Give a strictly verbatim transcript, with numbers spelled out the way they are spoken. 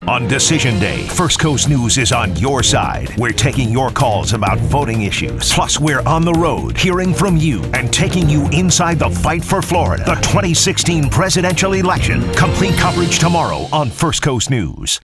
On Decision Day, First Coast News is on your side. We're taking your calls about voting issues. Plus, we're on the road, hearing from you and taking you inside the fight for Florida. The twenty sixteen presidential election. Complete coverage tomorrow on First Coast News.